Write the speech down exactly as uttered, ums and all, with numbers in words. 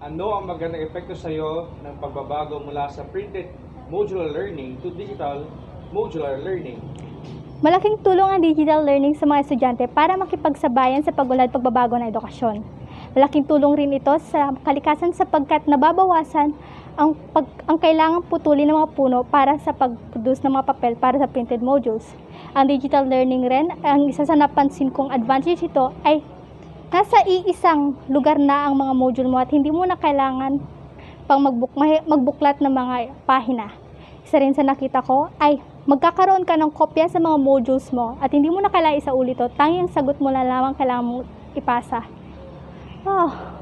Ano ang magandang epekto sa iyo ng pagbabago mula sa printed modular learning to digital modular learning? Malaking tulong ang digital learning sa mga estudyante para makipagsabayan sa pag-unlad pagbabago ng edukasyon. Malaking tulong rin ito sa kalikasan sapagkat nababawasan ang, pag, ang kailangang putulin ng mga puno para sa pag-produce ng mga papel para sa printed modules. Ang digital learning rin, ang isa sa napansin kong advantage ito ay nasa iisang lugar na ang mga module mo at hindi mo na kailangan pang magbuk, magbuklat ng mga pahina. Isa rin sa nakita ko ay magkakaroon ka ng kopya sa mga modules mo at hindi mo na kailangan isaulit ito. Tanging sagot mo na lamang kailangan mo ipasa. Oh.